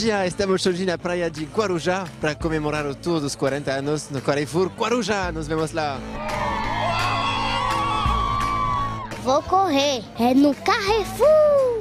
dia, estamos hoje na praia de Guarujá para comemorar o tour dos 40 anos no Carrefour Guarujá. Nos vemos lá. Vou correr, é no Carrefour.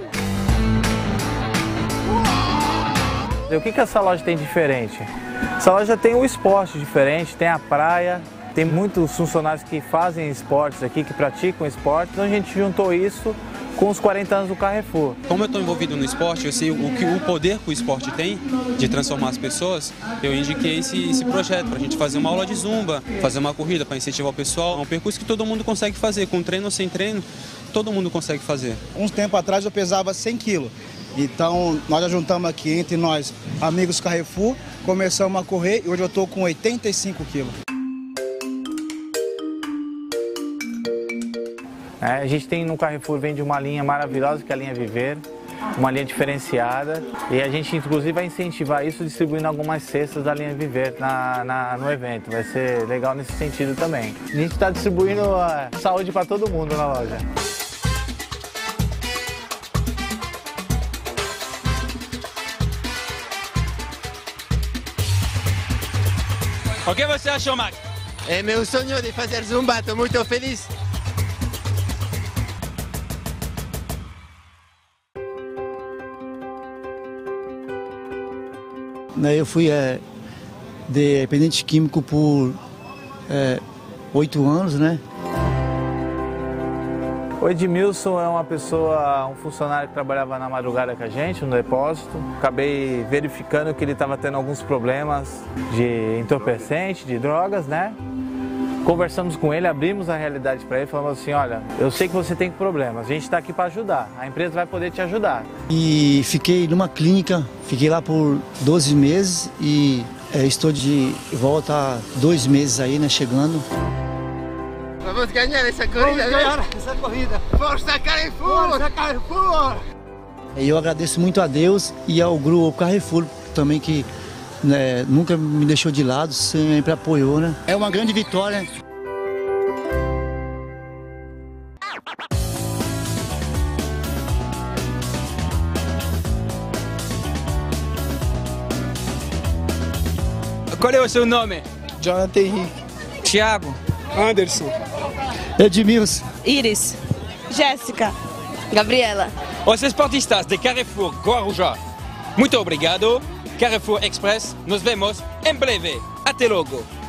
O que essa loja tem diferente? Essa loja tem um esporte diferente, tem a praia, tem muitos funcionários que fazem esportes aqui, que praticam esporte, então a gente juntou isso com os 40 anos do Carrefour. Como eu estou envolvido no esporte, eu sei o poder que o esporte tem de transformar as pessoas, eu indiquei esse projeto para a gente fazer uma aula de zumba, fazer uma corrida para incentivar o pessoal. É um percurso que todo mundo consegue fazer, com treino ou sem treino, todo mundo consegue fazer. Uns tempo atrás eu pesava 100 quilos, então nós já juntamos aqui entre nós, amigos Carrefour, começamos a correr e hoje eu estou com 85 quilos. A gente tem no Carrefour, vende uma linha maravilhosa que é a linha Viver, uma linha diferenciada, e a gente inclusive vai incentivar isso distribuindo algumas cestas da linha Viver no evento. Vai ser legal nesse sentido também. A gente está distribuindo saúde para todo mundo na loja. O que você achou, Max? É meu sonho de fazer zumba, estou muito feliz. Eu fui dependente químico por 8 anos, né? O Edmilson é uma pessoa, um funcionário que trabalhava na madrugada com a gente, no depósito. Acabei verificando que ele estava tendo alguns problemas de entorpecente, de drogas, né? Conversamos com ele, abrimos a realidade para ele, falamos assim, olha, eu sei que você tem problemas, a gente está aqui para ajudar, a empresa vai poder te ajudar. E fiquei numa clínica, fiquei lá por 12 meses e estou de volta há 2 meses aí, né, chegando. Vamos ganhar essa corrida, Vamos ganhar essa corrida. Força Carrefour! Força Carrefour! E eu agradeço muito a Deus e ao Grupo Carrefour também, que nunca me deixou de lado, sempre apoiou, né? É uma grande vitória. Qual é o seu nome? Jonathan Henrique. Thiago. Anderson. Edmilson. Iris. Jéssica. Gabriela. Os esportistas de Carrefour Guarujá. Muito obrigado. Carrefour Express, nos vemos em breve. Até logo.